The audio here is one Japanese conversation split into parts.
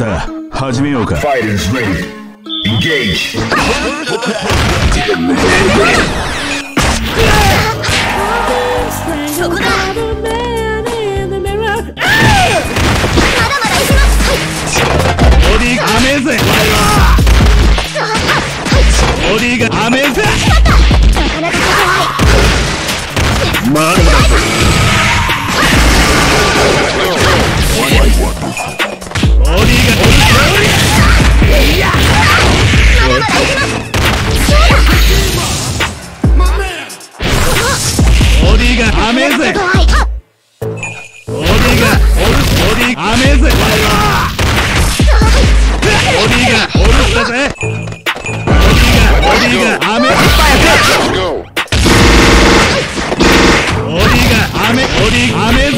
さあ始めようか。 Fighters ready. Engage. そこだ。 ボディが甘えぜ。ボディが甘えぜ。まだだ。ボディがボディが甘えぜ。ボディが甘えぜ。ボディがオルスだぜ。ボディが甘え。ボディが甘えぜ。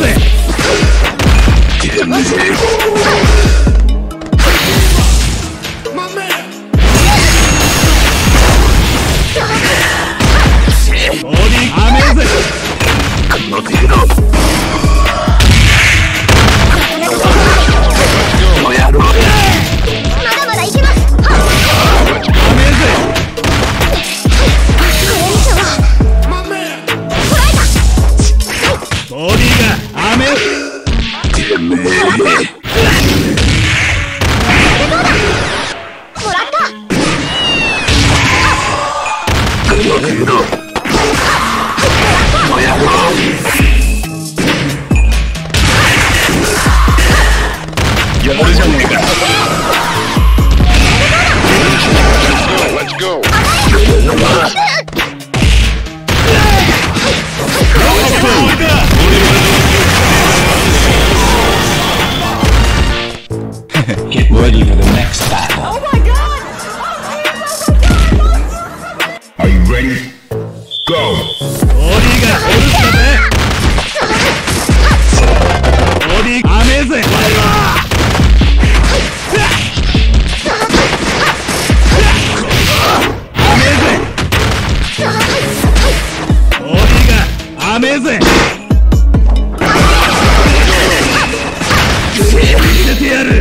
Get ready for the next battle. Oh my god! Are you ready? Go. ボディがオルスだぜ。ボディ甘えぜ。甘えぜ。見せてやる。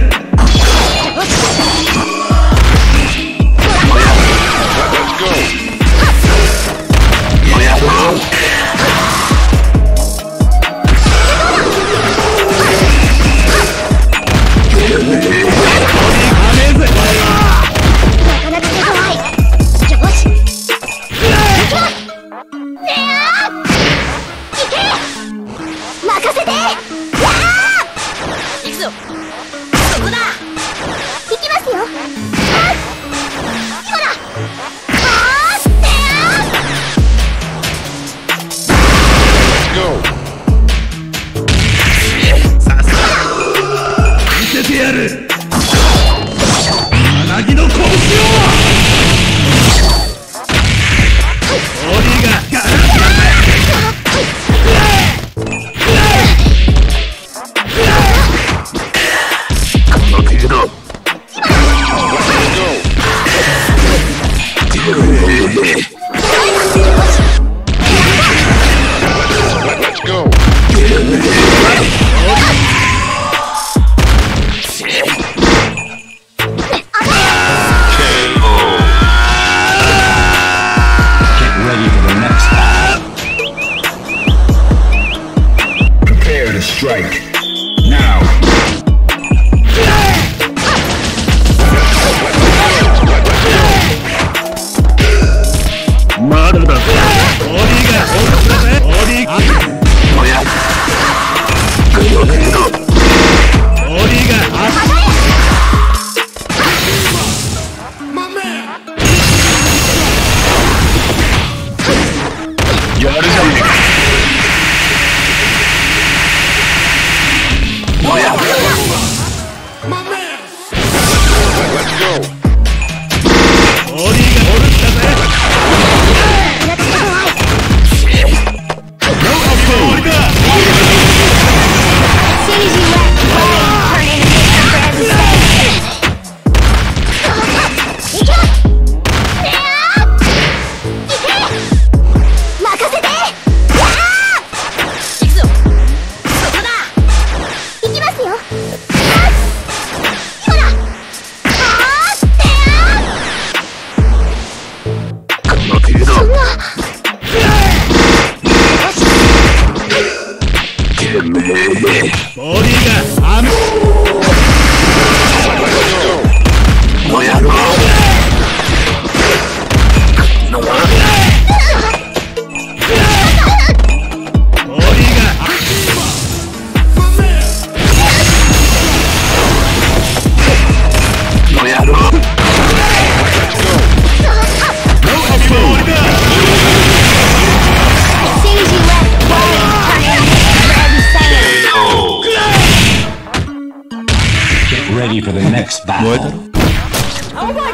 Strike. Now. Mother da. Body ga body ga. Body ga. Yaruじゃねえか。 CG ready for the next 燃えた battle? ろ